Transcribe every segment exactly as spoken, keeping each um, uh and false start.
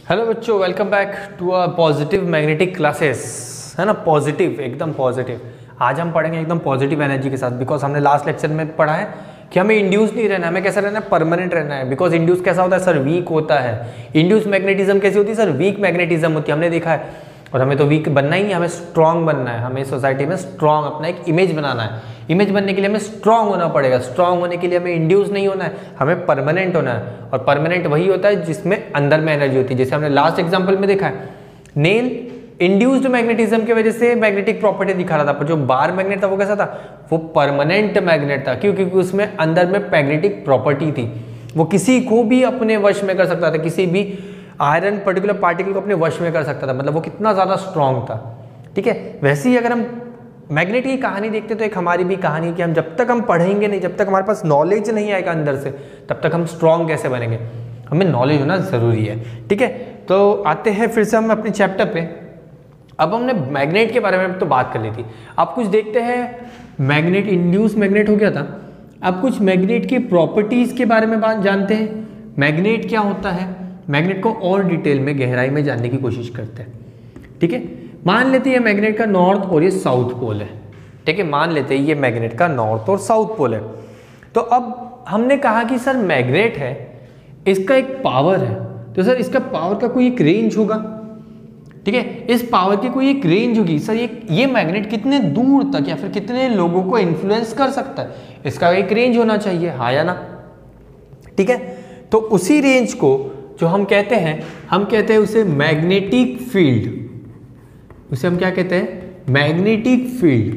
Hello बच्चों, welcome back to a positive magnetic classes. है ना, पॉजिटिव, एकदम पॉजिटिव। आज हम पढ़ेंगे एकदम पॉजिटिव एनर्जी के साथ, बिकॉज हमने लास्ट लेक्चर में पढ़ा है कि हमें इंड्यूस नहीं रहना है, हमें कैसा रहना है, परमानेंट रहना है। बिकॉज इंड्यूस कैसा होता है सर, वीक होता है। इंड्यूस मैग्नेटिज्म कैसी होती है सर, वीक मैग्नेटिज्म होती है, हमने देखा है। और हमें तो वीक बनना ही है, हमें स्ट्रांग बनना है, हमें सोसाइटी में स्ट्रांग अपना एक इमेज बनाना है। इमेज बनने के लिए हमें स्ट्रांग होना पड़ेगा। स्ट्रांग होने के लिए हमें इंड्यूस नहीं होना है, हमें परमानेंट होना है। और परमानेंट वही होता है जिसमें अंदर में एनर्जी होती है। जैसे हमने लास्ट एग्जांपल में देखा है, नेल इंड्यूस्ड मैग्नेटिज्म की वजह से मैग्नेटिक प्रॉपर्टी दिखा रहा था, पर जो बार मैग्नेट था वो कैसा था, वो परमानेंट मैग्नेट था। क्यों? क्योंकि उसमें अंदर में मैग्नेटिक प्रॉपर्टी थी, वो किसी को भी अपने वश में कर सकता था, किसी भी आयरन पर्टिकुलर पार्टिकल को अपने वश में कर सकता था। मतलब वो कितना ज्यादा स्ट्रांग था। ठीक है, वैसे ही अगर हम मैग्नेट की कहानी देखते तो एक हमारी भी कहानी कि हम जब तक हम पढ़ेंगे नहीं, जब तक हमारे पास नॉलेज नहीं आएगा अंदर से, तब तक हम स्ट्रांग कैसे बनेंगे। हमें नॉलेज होना जरूरी है। ठीक है, तो आते हैं फिर से हम अपने चैप्टर पे। अब हमने मैग्नेट के बारे में तो बात कर ली थी। अब कुछ देखते हैं, मैग्नेट इंड्यूस मैग्नेट हो गया था। अब कुछ मैग्नेट की प्रॉपर्टीज के बारे में बात जानते हैं। मैग्नेट क्या होता है, मैग्नेट को और डिटेल में गहराई में जानने की कोशिश करते हैं। ठीक है, मान लेते हैं मैग्नेट का नॉर्थ और ये साउथ पोल है। ठीक है, मान लेते हैं ये मैग्नेट का नॉर्थ और साउथ पोल है। तो अब हमने कहा कि सर मैग्नेट है, इसका एक पावर है, तो सर इसका पावर का कोई एक रेंज होगा। ठीक है, इस पावर की कोई एक रेंज होगी। सर ये ये मैग्नेट कितने दूर तक या फिर कितने लोगों को इन्फ्लुएंस कर सकता है, इसका एक रेंज होना चाहिए, हाँ या ना। ठीक है, तो उसी रेंज को जो हम कहते हैं, हम कहते हैं उसे मैग्नेटिक फील्ड। उसे हम क्या कहते हैं, मैग्नेटिक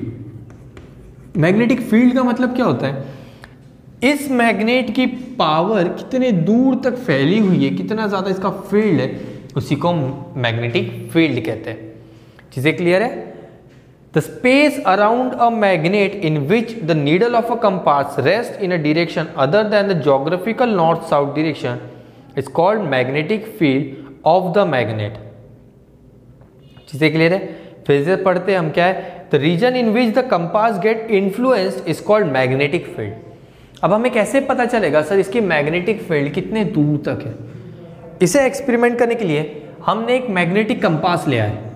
फील्ड। मैग्नेटिक फील्ड का मतलब क्या होता है, इस मैग्नेट की पावर कितने दूर तक फैली हुई है, कितना ज्यादा इसका फील्ड है, उसी को मैग्नेटिक फील्ड कहते हैं। चीजें क्लियर है? The space around a magnet in which the needle of a compass rest in a direction other than the geographical north south direction is called magnetic field of the magnet. चीजें clear है? फिर से पढ़ते हम क्या है, the reason in which the compass get influenced is called magnetic field. अब हमें कैसे पता चलेगा सर इसकी मैग्नेटिक फील्ड कितने दूर तक है। इसे एक्सपेरिमेंट करने के लिए हमने एक मैग्नेटिक कंपास लिया है।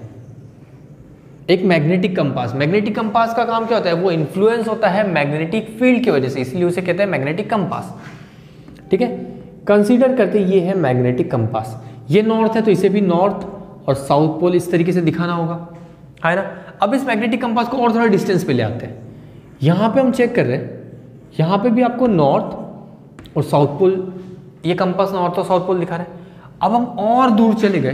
एक मैग्नेटिक कंपास, मैग्नेटिक कंपास का काम क्या होता है, वो इन्फ्लुएंस होता है मैग्नेटिक फील्ड की वजह से, इसलिए उसे कहते हैं मैग्नेटिक कंपास। ठीक है, कंसीडर करते ये है मैग्नेटिक कंपास। ये नॉर्थ है तो इसे भी नॉर्थ और साउथ पोल इस तरीके से दिखाना होगा, है ना। अब इस मैग्नेटिक कंपास को और थोड़ा डिस्टेंस पे ले आते हैं। यहां पे हम चेक कर रहे हैं, यहां पे भी आपको नॉर्थ और साउथ पोल, ये कंपास नॉर्थ और साउथ पोल दिखा रहे हैं। अब हम और दूर चले गए।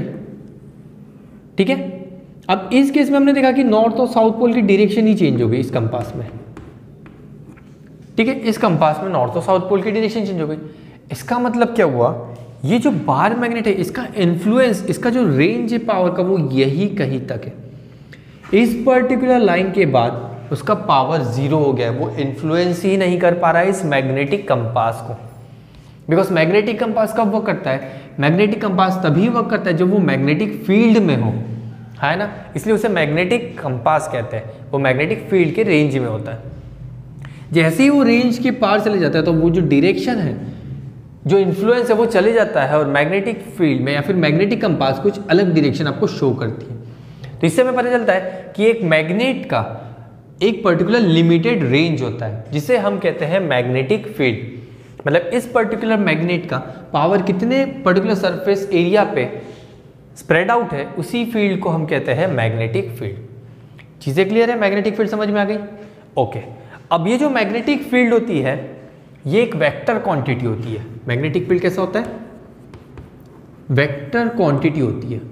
ठीक है, अब इस केस में हमने देखा कि नॉर्थ और साउथ पोल की डायरेक्शन ही चेंज हो गई इस कंपास में। ठीक है, इस कंपास में नॉर्थ और साउथ पोल की डायरेक्शन चेंज हो गई। इसका मतलब क्या हुआ, ये जो बार मैग्नेट है इसका इन्फ्लुएंस, इसका जो रेंज है पावर का, वो यही कहीं तक है। इस पर्टिकुलर लाइन के बाद उसका पावर जीरो हो गया है, वो इन्फ्लुएंस ही नहीं कर पा रहा है इस मैग्नेटिक कंपास को। बिकॉज मैग्नेटिक कंपास कब वर्क करता है, मैग्नेटिक कंपास तभी वर्क करता है जब वो मैग्नेटिक फील्ड में हो, है ना। इसलिए उसे मैग्नेटिक कंपास कहते हैं, वो मैग्नेटिक फील्ड के रेंज में होता है। जैसे ही वो रेंज के पार चले जाता है तो वो जो डायरेक्शन है, जो इन्फ्लुएंस है, वो चले जाता है और मैग्नेटिक फील्ड में या फिर मैग्नेटिक कंपास कुछ अलग डायरेक्शन आपको शो करती है। तो इससे हमें पता चलता है कि एक मैग्नेट का एक पर्टिकुलर लिमिटेड रेंज होता है जिसे हम कहते हैं मैग्नेटिक फील्ड। मतलब इस पर्टिकुलर मैग्नेट का पावर कितने पर्टिकुलर सरफेस एरिया पे स्प्रेड आउट है, उसी फील्ड को हम कहते हैं मैग्नेटिक फील्ड। चीजें क्लियर है? मैग्नेटिक फील्ड समझ में आ गई? ओके, अब ये जो मैग्नेटिक फील्ड होती है ये एक वेक्टर क्वांटिटी होती है। मैग्नेटिक फील्ड कैसा होता है, वेक्टर क्वांटिटी होती है।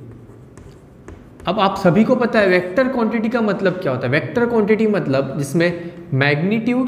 अब आप सभी को पता है वेक्टर क्वांटिटी का मतलब क्या होता है। वेक्टर क्वांटिटी मतलब जिसमें मैग्नीट्यूड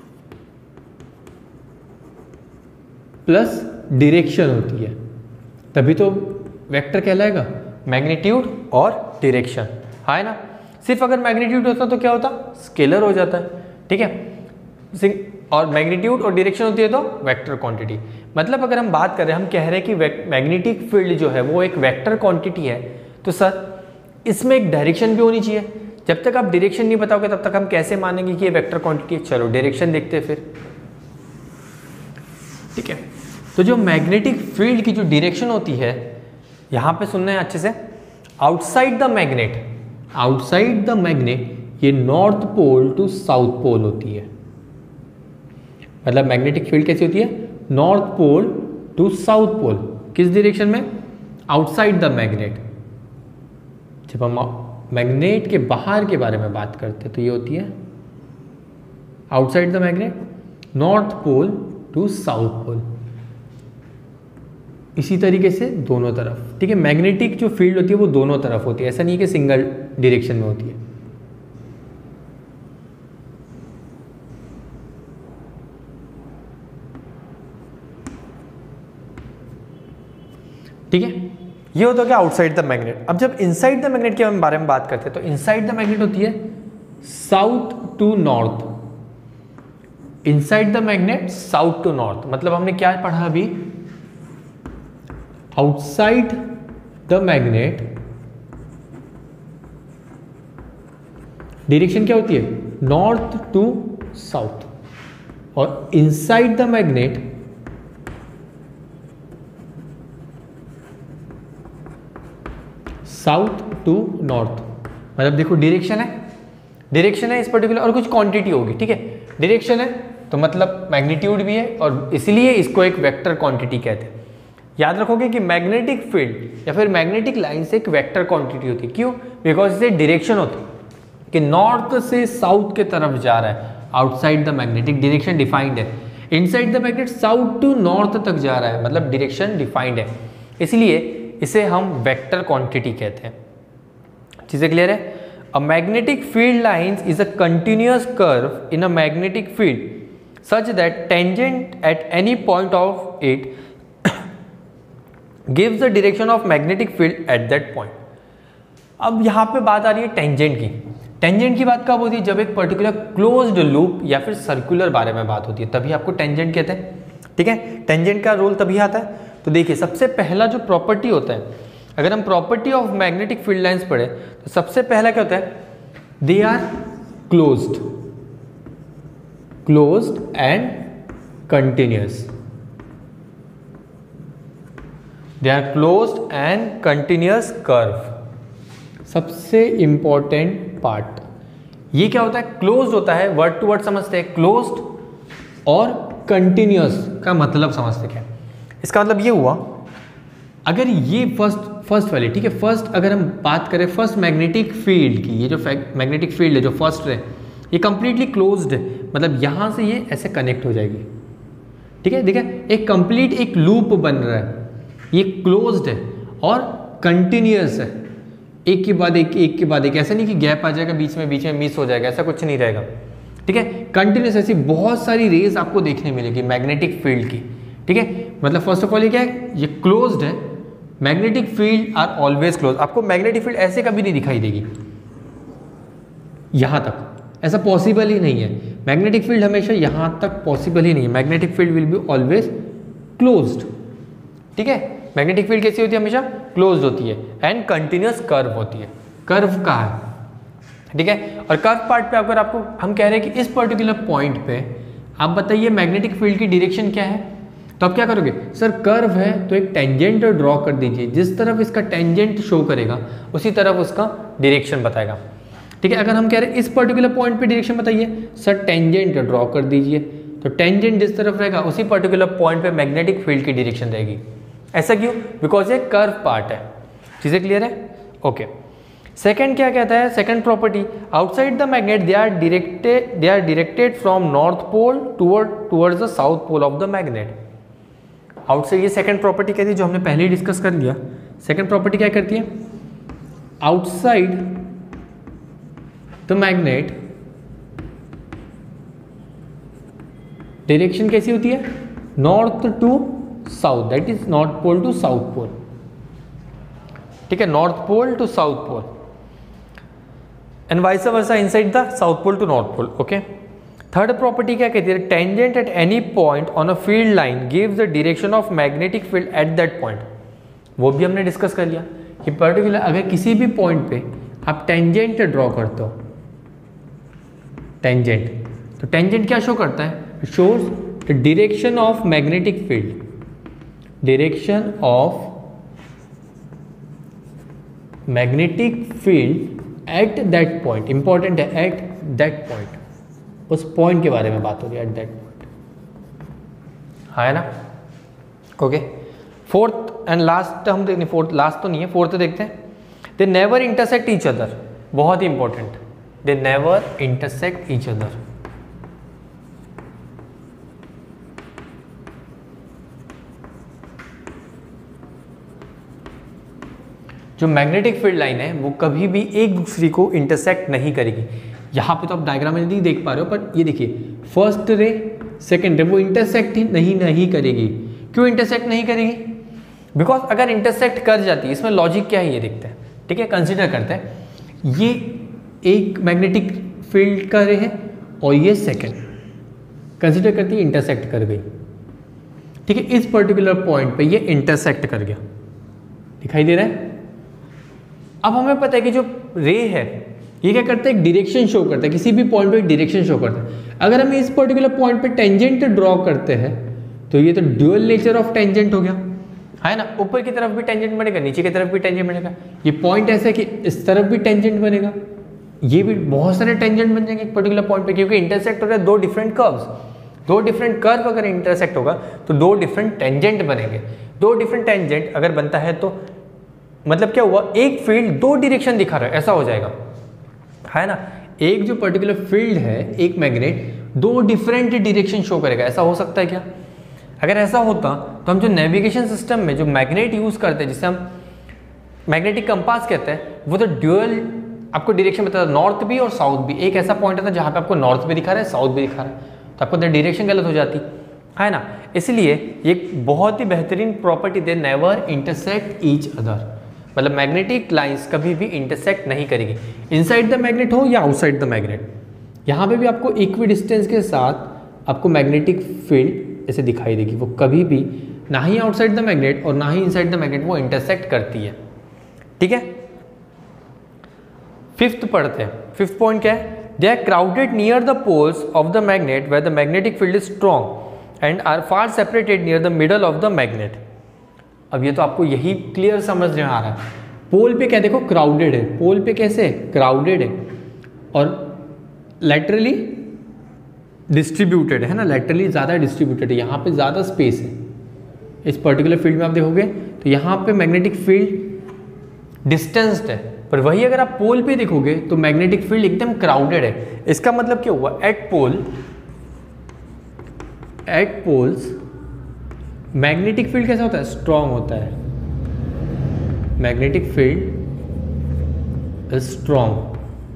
प्लस डायरेक्शन होती है, तभी तो वेक्टर कहलाएगा, मैग्नीट्यूड और डायरेक्शन, है ना। सिर्फ अगर मैग्नीट्यूड होता तो क्या होता, स्केलर हो जाता है। ठीक है, और मैग्नीट्यूड और डायरेक्शन होती है तो वेक्टर क्वांटिटी। मतलब अगर हम बात कर रहे हैं, हम कह रहे हैं कि मैग्नेटिक फील्ड जो है वो एक वेक्टर क्वांटिटी है, तो सर इसमें एक डायरेक्शन भी होनी चाहिए। जब तक आप डायरेक्शन नहीं बताओगे तब तक हम कैसे मानेंगे कि ये वेक्टर क्वांटिटी है। चलो डायरेक्शन देखते हैं फिर। ठीक है, तो जो मैग्नेटिक फील्ड की जो डायरेक्शन होती है यहां पे सुनना है अच्छे से, outside the magnet, outside the magnet ये north pole to south pole होती है। मतलब मैग्नेटिक फील्ड कैसी होती है, north pole to south pole, किस डायरेक्शन में, आउटसाइड द मैग्नेट। जब हम मैग्नेट के बाहर के बारे में बात करते हैं तो ये होती है outside the magnet, north pole to south pole. इसी तरीके से दोनों तरफ, ठीक है। मैग्नेटिक जो फील्ड होती है वो दोनों तरफ होती है, ऐसा नहीं कि सिंगल डायरेक्शन में होती है। ठीक है, ये होता है कि आउटसाइड द मैग्नेट। अब जब इनसाइड द मैग्नेट के बारे में बात करते हैं तो इनसाइड द मैग्नेट होती है south to north, inside the magnet south to north. मतलब हमने क्या पढ़ा अभी, आउटसाइड द मैग्नेट डायरेक्शन क्या होती है, नॉर्थ टू साउथ, और inside the magnet south to north. मतलब देखो डायरेक्शन है, डायरेक्शन है इस पर्टिकुलर, और कुछ क्वांटिटी होगी, ठीक है। डायरेक्शन है तो मतलब मैग्नीट्यूड भी है, और इसलिए इसको एक वेक्टर क्वांटिटी कहते हैं। याद रखोगे कि मैग्नेटिक फील्ड या फिर मैग्नेटिक लाइन से एक वेक्टर क्वांटिटी होती है। क्यों, बिकॉज इसे डायरेक्शन होती है कि नॉर्थ से साउथ के तरफ जा रहा है, outside the magnetic direction defined है। Inside the magnet south to north तक जा रहा है, मतलब डायरेक्शन डिफाइंड है, इसलिए इसे हम वेक्टर क्वांटिटी कहते हैं। चीजें क्लियर है। A magnetic field lines is a continuous curve in a magnetic field such that tangent at any point of it gives the direction of magnetic field at that point. अब यहां पे बात आ रही है टेंजेंट की। Tangent की बात कब होती है, जब एक पर्टिकुलर क्लोज्ड लूप या फिर सर्कुलर बारे में बात होती है, तभी आपको टेंजेंट कहते हैं। ठीक है, टेंजेंट का रोल तभी आता है। तो देखिए सबसे पहला जो प्रॉपर्टी होता है, अगर हम property of magnetic field lines पढ़े तो सबसे पहला क्या होता है, they are closed, closed and continuous, they are closed and continuous curve. सबसे इंपॉर्टेंट पार्ट ये क्या होता है, क्लोज्ड होता है, वर्ड टू वर्ड समझते हैं, क्लोज्ड और कंटिन्यूअस का मतलब समझते क्या है। इसका मतलब ये हुआ, अगर ये फर्स्ट फर्स्ट वाली, ठीक है, फर्स्ट अगर हम बात करें फर्स्ट मैग्नेटिक फील्ड की, ये जो मैग्नेटिक फील्ड है जो फर्स्ट है ये कंप्लीटली क्लोज्ड है, मतलब यहां से ये ऐसे कनेक्ट हो जाएगी। ठीक है, देखिए एक कंप्लीट एक लूप बन रहा है, ये क्लोज्ड है और कंटिन्यूअस है, एक के बाद एक एक के बाद एक, ऐसा नहीं कि गैप आ जाएगा बीच में, बीच में मिस हो जाएगा, ऐसा कुछ नहीं रहेगा। ठीक है, कंटिन्यूअस ऐसी बहुत सारी रेज आपको देखने मिलेगी मैग्नेटिक फील्ड की। ठीक है, मतलब फर्स्ट ऑफ ऑल ये क्या है, ये क्लोज्ड है, magnetic field are always close. आपको मैग्नेटिक फील्ड ऐसे कभी नहीं दिखाई देगी यहां तक, ऐसा पॉसिबल ही नहीं है। मैग्नेटिक फील्ड हमेशा यहां तक पॉसिबल ही नहीं है, magnetic field will be always closed. ठीक है, मैग्नेटिक फील्ड कैसी होती है, हमेशा क्लोज्ड होती है एंड कंटिन्यूअस कर्व होती है। कर्व का है, ठीक है, और कर्व पार्ट पे अगर आपको हम कह रहे हैं कि इस पर्टिकुलर पॉइंट पे आप बताइए मैग्नेटिक फील्ड की डायरेक्शन क्या है, तो आप क्या करोगे, सर कर्व है तो एक टेंजेंट ड्रॉ कर दीजिए, जिस तरफ इसका टेंजेंट शो करेगा उसी तरफ उसका डायरेक्शन बताएगा। ठीक है, अगर हम कह रहे हैं इस पर्टिकुलर पॉइंट पे डायरेक्शन बताइए, सर टेंजेंट ड्रॉ कर दीजिए, तो टेंजेंट जिस तरफ रहेगा उसी पर्टिकुलर पॉइंट पे मैग्नेटिक फील्ड की डायरेक्शन रहेगी। ऐसा क्यों, बिकॉज ये कर्व पार्ट है। चीजें क्लियर है, ओके। सेकंड क्या कहता है, second property, outside the magnet they are directed they are directed from north pole toward towards the south pole of the magnet. Outside, ये सेकंड प्रॉपर्टी कहती है जो हमने पहले ही डिस्कस कर लिया। सेकंड प्रॉपर्टी क्या करती है, आउटसाइड द मैग्नेट डायरेक्शन कैसी होती है, north to south, that is north pole to south pole. ठीक है, north pole to south pole and vice versa inside the south pole to north pole. Okay, third property क्या कहती है, tangent at any point on a field line gives the direction of magnetic field at that point. वो भी हमने discuss कर लिया कि particular अगर किसी भी पॉइंट पे आप टेंजेंट ड्रॉ करते हो, टेंजेंट, तो टेंजेंट क्या शो करता है, it shows the direction of magnetic field, direction of magnetic field at that point, important है, एट दैट पॉइंट, उस पॉइंट के बारे में बात हो रही है, एट दैट पॉइंट, है ना। ओके, फोर्थ एंड लास्ट हम देखते, फोर्थ लास्ट तो नहीं है, फोर्थ देखते हैं। They never intersect each other, बहुत ही important, they never intersect each other. जो मैग्नेटिक फील्ड लाइन है वो कभी भी एक दूसरे को इंटरसेक्ट नहीं करेगी। यहाँ पे तो आप डायग्राम में नहीं देख पा रहे हो, पर ये देखिए फर्स्ट रे सेकेंड रे वो इंटरसेक्ट ही नहीं नहीं करेगी। क्यों इंटरसेक्ट नहीं करेगी? बिकॉज अगर इंटरसेक्ट कर जाती है, इसमें लॉजिक क्या है ये देखते हैं, ठीक है, कंसिडर करते हैं। ये एक मैग्नेटिक फील्ड का रे है और ये सेकेंड, कंसिडर करती है इंटरसेक्ट कर गई, ठीक है, इस पर्टिकुलर पॉइंट पे ये इंटरसेक्ट कर गया, दिखाई दे रहा है। अब हमें पता है कि जो रे है ये क्या करता है, एक डायरेक्शन शो करता है, किसी भी पॉइंट पे एक डायरेक्शन शो करता है। अगर हम इस पर्टिकुलर पॉइंट पे टेंजेंट ड्रॉ करते हैं तो ये तो ड्यूअल नेचर ऑफ टेंजेंट हो गया, है ना। ऊपर की तरफ भी टेंजेंट बनेगा, नीचे की तरफ भी टेंजेंट बनेगा। ये पॉइंट ऐसा है कि इस तरफ भी टेंजेंट बनेगा, ये भी बहुत सारे टेंजेंट बन जाएंगे एक पर्टिकुलर पॉइंट पे, क्योंकि इंटरसेक्ट हो रहा है दो डिफरेंट कर्व्स। दो डिफरेंट कर्व अगर इंटरसेक्ट होगा तो दो डिफरेंट टेंजेंट बनेंगे। दो डिफरेंट टेंजेंट अगर बनता है तो मतलब क्या हुआ, एक फील्ड दो डायरेक्शन दिखा रहा है, ऐसा हो जाएगा, है ना। एक जो पर्टिकुलर फील्ड है, एक मैग्नेट दो डिफरेंट डायरेक्शन शो करेगा, ऐसा हो सकता है क्या? अगर ऐसा होता तो हम जो नेविगेशन सिस्टम में जो मैग्नेट यूज करते हैं, जिसे हम मैग्नेटिक कंपास कहते हैं, वो तो ड्यूअल आपको डायरेक्शन बताता है, नॉर्थ भी और साउथ भी। एक ऐसा पॉइंट है जहाँ पे आपको नॉर्थ भी दिखा रहा है, साउथ भी दिखा रहा है, तो आपको डायरेक्शन गलत हो जाती है ना। इसलिए ये बहुत ही बेहतरीन property they, never intersect each other, मतलब मैग्नेटिक लाइंस कभी भी इंटरसेक्ट नहीं करेगी, इनसाइड द मैग्नेट हो या आउटसाइड द मैग्नेट। यहाँ पे भी आपको इक्वी डिस्टेंस के साथ आपको मैग्नेटिक फील्ड ऐसे दिखाई देगी, वो कभी भी ना ही आउटसाइड द मैग्नेट और ना ही इनसाइड द मैग्नेट वो इंटरसेक्ट करती है, ठीक है। फिफ्थ पढ़ते हैं, फिफ्थ पॉइंट क्या है, they are crowded near the poles of the magnet where the magnetic field is strong and are far separated near the middle of the magnet. अब ये तो आपको यही क्लियर समझ में आ रहा है, पोल पे क्या देखो क्राउडेड है, पोल पे कैसे क्राउडेड है और लैटरली डिस्ट्रीब्यूटेड है ना, लैटरली ज़्यादा डिस्ट्रीब्यूटेड है, यहाँ पे ज़्यादा स्पेस है। इस पर्टिकुलर फील्ड में आप देखोगे तो यहाँ पे मैग्नेटिक फील्ड डिस्टेंस्ड है, पर वही अगर आप पोल पे देखोगे तो मैग्नेटिक फील्ड एकदम क्राउडेड है। इसका मतलब क्या हुआ, at pole at poles magnetic field कैसा होता है, स्ट्रॉन्ग होता है, मैग्नेटिक फील्ड इज स्ट्रॉन्ग।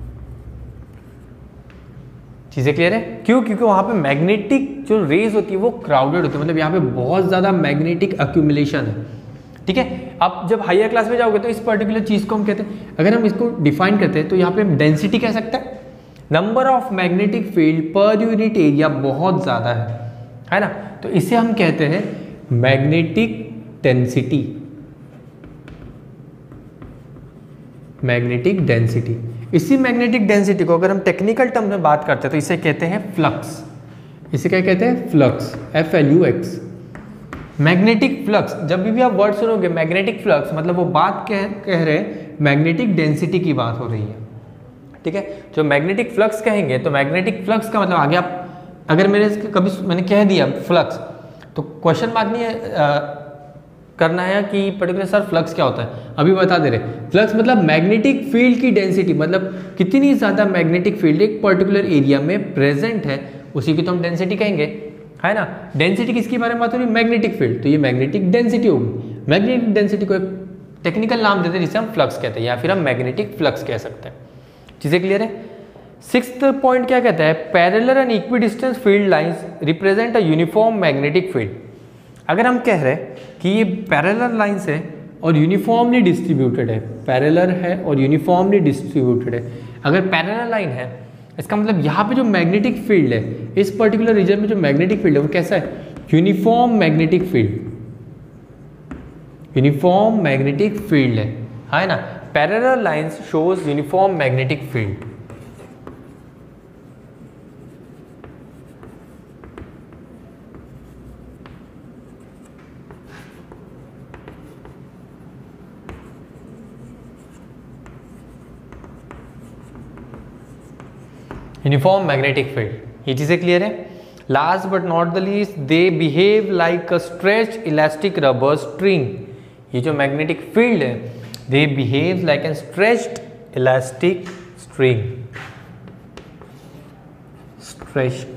चीजें क्लियर है? क्यों? क्योंकि वहां पे मैग्नेटिक जो रेज होती है वो क्राउडेड होती है, मतलब यहाँ पे बहुत ज्यादा मैग्नेटिक अक्यूमुलेशन है, ठीक है। आप जब हायर क्लास में जाओगे तो इस पर्टिकुलर चीज को हम कहते हैं, अगर हम इसको डिफाइन करते हैं तो यहाँ पे डेंसिटी कह सकते हैं, number of magnetic field per unit area बहुत ज्यादा है, है ना, तो इसे हम कहते हैं मैग्नेटिक डेंसिटी, मैग्नेटिक डेंसिटी। इसी मैग्नेटिक डेंसिटी को अगर हम टेक्निकल टर्म में बात करते हैं तो इसे कहते हैं फ्लक्स। इसे क्या कहते हैं, flux, F L U X, magnetic flux. जब भी आप वर्ड सुनोगे मैग्नेटिक फ्लक्स, मतलब वो बात कह कह रहे हैं मैग्नेटिक डेंसिटी की बात हो रही है, ठीक है। जो मैग्नेटिक फ्लक्स कहेंगे तो मैग्नेटिक फ्लक्स का मतलब आगे आप अगर मेरे कभी मैंने कह दिया फ्लक्स तो क्वेश्चन मार्क नहीं है आ, करना है कि पर्टिकुलर सर फ्लक्स क्या होता है, अभी बता दे रहे। फ्लक्स मतलब मैग्नेटिक फील्ड की डेंसिटी, मतलब कितनी ज्यादा मैग्नेटिक फील्ड एक पर्टिकुलर एरिया में प्रेजेंट है, उसी की तो हम डेंसिटी कहेंगे, है ना। डेंसिटी किसके बारे में बात हो रही है, मैग्नेटिक फील्ड, तो ये मैग्नेटिक डेंसिटी होगी। मैग्नेटिक डेंसिटी को एक टेक्निकल नाम देते हैं जिसे हम फ्लक्स कहते हैं, या फिर हम मैग्नेटिक फ्लक्स कह सकते हैं। चीजें क्लियर है? सिक्स्थ पॉइंट क्या कहता है, parallel and equidistance field lines represent a uniform magnetic field. अगर हम कह रहे हैं कि ये पैरेलल लाइंस है और यूनिफॉर्मली डिस्ट्रीब्यूटेड है, पैरेलल है और यूनिफॉर्मली डिस्ट्रीब्यूटेड है, अगर पैरेलल लाइन है इसका मतलब यहाँ पे जो मैग्नेटिक फील्ड है, इस पर्टिकुलर रीजन में जो मैग्नेटिक फील्ड है वो कैसा है, uniform magnetic field, uniform magnetic field है, है ना। Parallel lines shows uniform magnetic field. Uniform magnetic field, ये चीजें क्लियर है। Last but not the least, they behave like a stretched elastic rubber string. ये जो मैग्नेटिक फील्ड है, they behave like an stretched elastic string, stretched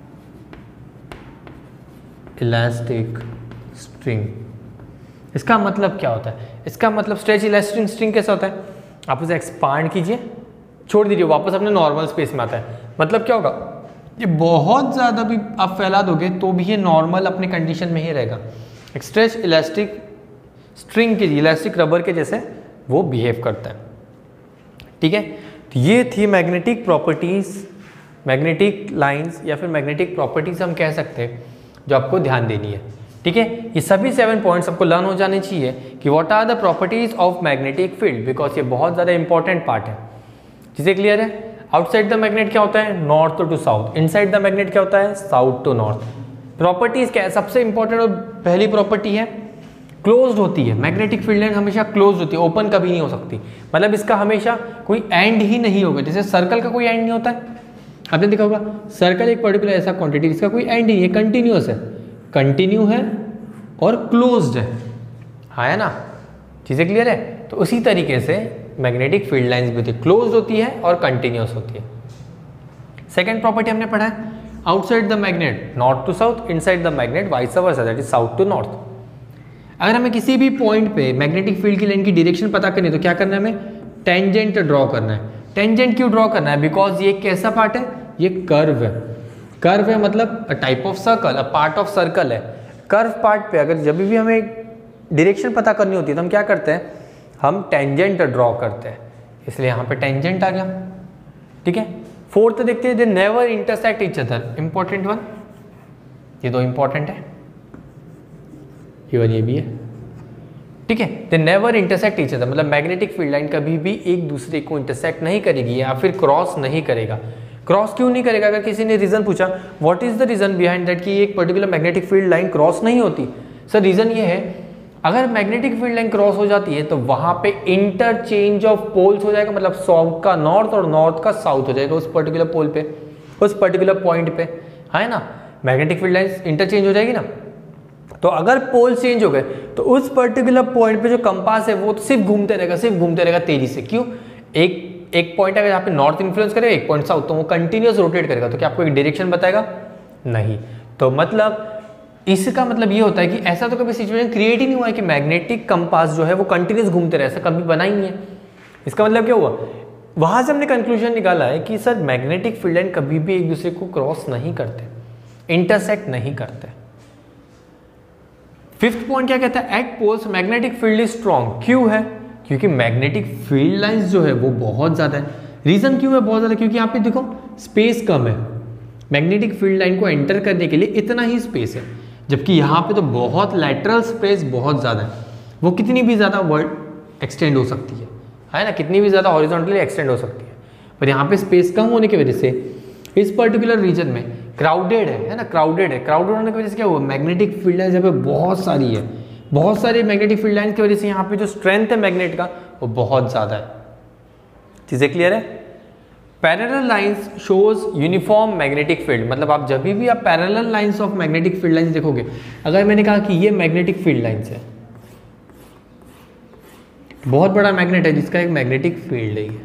elastic string. इसका मतलब क्या होता है? इसका मतलब स्ट्रेच इलास्टिक स्ट्रिंग कैसा होता है? आप उसे एक्सपांड कीजिए, छोड़ दीजिए, वापस अपने नॉर्मल स्पेस में आता है। मतलब क्या होगा? ये बहुत ज़्यादा भी आप फैला दोगे तो भी ये नॉर्मल अपने कंडीशन में ही रहेगा। एक स्ट्रेच इलास्टिक स्ट्रिंग के, इलास्टिक रबर के जैसे वो बिहेव करता है। ठीक है, तो ये थी मैग्नेटिक प्रॉपर्टीज, मैग्नेटिक लाइंस या फिर मैग्नेटिक प्रॉपर्टीज हम कह सकते हैं जो आपको ध्यान देनी है। ठीक है, ये सभी सेवन पॉइंट्स आपको लर्न हो जाने चाहिए कि what are the properties of magnetic field, because ये बहुत ज़्यादा इंपॉर्टेंट पार्ट है। चीज़ें क्लियर है? आउटसाइड द मैग्नेट क्या होता है? North to south. Inside the magnet क्या होता है? South to north. प्रॉपर्टीज क्या है? सबसे इंपॉर्टेंट और पहली प्रॉपर्टी है क्लोज्ड होती है। मैग्नेटिक फील्ड लाइन हमेशा क्लोज्ड होती है, ओपन कभी नहीं हो सकती। मतलब इसका हमेशा कोई एंड ही नहीं होगा। जैसे सर्कल का कोई एंड नहीं होता है, आपने देखा होगा सर्कल एक पर्टिकुलर ऐसा क्वांटिटी जिसका कोई एंड नहीं है, कंटिन्यूअस है, कंटिन्यू है और क्लोज्ड है, हाँ है ना? चीज़ें क्लियर है? तो उसी तरीके से मैग्नेटिक फील्ड लाइंस भी होती है, क्लोज्ड होती है और कंटिन्यूअस होती है। सेकेंड प्रॉपर्टी हमने पढ़ा है outside the magnet north to south, inside the magnet vice versa, that is south to north. अगर हमें किसी भी पॉइंट पे मैग्नेटिक फील्ड की लाइन की डायरेक्शन पता करनी है तो क्या करना है? हमें टेंजेंट ड्रॉ करना है। टेंजेंट क्यों ड्रॉ करना है? बिकॉज ये कैसा पार्ट है? ये कर्व है। कर्व है मतलब a type of circle, a part of circle है। कर्व पार्ट पे अगर जब भी हमें डायरेक्शन पता करनी होती है तो हम क्या करते हैं? हम टेंजेंट ड्रॉ करते हैं, इसलिए यहाँ पे टेंजेंट आ गया। ठीक है, फोर्थ देखते हैं, they never intersect each other. Important one, ये दो इंपॉर्टेंट है, ये वन ये भी है। ठीक है, they never intersect each other, मतलब मैग्नेटिक फील्ड लाइन कभी भी एक दूसरे को इंटरसेक्ट नहीं करेगी या फिर क्रॉस नहीं करेगा। क्रॉस क्यों नहीं करेगा? अगर किसी ने रीजन पूछा what is the reason behind that कि एक particular magnetic field line cross नहीं होती, सर रीजन ये है अगर मैग्नेटिक फील्ड लाइन क्रॉस हो जाती है तो वहां पे इंटरचेंज ऑफ पोल्स हो जाएगा, मतलब साउथ का नॉर्थ और नॉर्थ का साउथ हो जाएगा उस पर्टिकुलर पोल पे, उस पर्टिकुलर पॉइंट पे, है ना? मैग्नेटिक फील्ड लाइन इंटरचेंज हो जाएगी ना। तो अगर पोल चेंज हो गए तो उस पर्टिकुलर पॉइंट पे जो कंपास है वो तो सिर्फ घूमते रहेगा, सिर्फ घूमते रहेगा तेजी से। क्यों? एक एक पॉइंट अगर यहाँ पे नॉर्थ इन्फ्लुएंस करेगा, एक पॉइंट साउथ, तो वो कंटिन्यूअस रोटेट करेगा, तो क्या आपको एक डायरेक्शन बताएगा? नहीं। तो मतलब इसका मतलब ये होता है कि ऐसा तो कभी सिचुएशन क्रिएट ही नहीं हुआ है कि मैग्नेटिक कंपास जो है वो कंटिन्यूअस घूमते रहे, ऐसा कभी बना ही नहीं है। इसका मतलब क्या हुआ? वहां से हमने कंक्लूजन निकाला है कि सर मैग्नेटिक फील्ड लाइन कभी भी एक दूसरे को क्रॉस नहीं करते, इंटरसेक्ट नहीं करते। फिफ्थ पॉइंट क्या कहता है? At poles magnetic field is strong. क्यों है? क्योंकि मैग्नेटिक फील्ड लाइंस जो है वो बहुत ज्यादा है। रीजन क्यों है बहुत ज्यादा? क्योंकि यहाँ पे देखो स्पेस कम है, मैग्नेटिक फील्ड लाइन को एंटर करने के लिए इतना ही स्पेस है, जबकि यहाँ पे तो बहुत लैटरल स्पेस बहुत ज़्यादा है। वो कितनी भी ज़्यादा वर्ड एक्सटेंड हो सकती है, है ना? कितनी भी ज़्यादा हॉरिजॉन्टली एक्सटेंड हो सकती है, पर यहाँ पे स्पेस कम होने की वजह से इस पर्टिकुलर रीजन में क्राउडेड है, है ना? क्राउडेड है। क्राउडेड होने की वजह से क्या हुआ? मैग्नेटिक फील्ड लाइन यहाँ पे बहुत सारी है, बहुत सारी मैग्नेटिक फील्ड लाइन की वजह से यहाँ पे जो स्ट्रेंथ है मैग्नेट का वो बहुत ज़्यादा है। चीज़ें क्लियर है? Parallel lines shows uniform magnetic field, मतलब आप जब भी आप parallel lines of magnetic field lines देखोगे, अगर मैंने कहा कि ये मैग्नेटिक फील्ड लाइंस है, बहुत बड़ा मैग्नेट है जिसका एक मैग्नेटिक फील्ड है,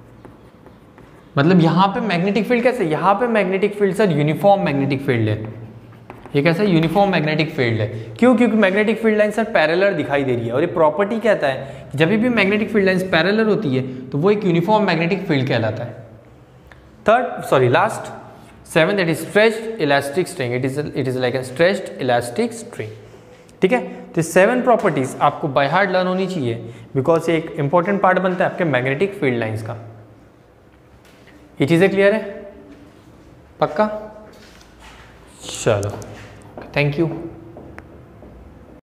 मतलब यहाँ पे मैग्नेटिक फील्ड कैसे? यहाँ पे magnetic field sir uniform magnetic field है। ये कैसा? यूनिफॉर्म मैग्नेटिक फील्ड है। क्यों? क्योंकि magnetic field line sir parallel दिखाई दे रही है, और ये प्रॉपर्टी कहता है कि जब भी मैग्नेटिक फील्ड लाइंस पैरेलल होती है तो वो एक यूनिफॉर्म मैग्नेटिक फील्ड कहलाता है। Third sorry last seven, that is stretched elastic string. It is it is like a stretched elastic string. ठीक है, तो सेवन प्रॉपर्टीज आपको बाय हार्ट लर्न होनी चाहिए, बिकॉज ये एक इंपॉर्टेंट पार्ट बनता है आपके मैग्नेटिक फील्ड लाइंस का। ये चीजें क्लियर है? पक्का? चलो, थैंक यू।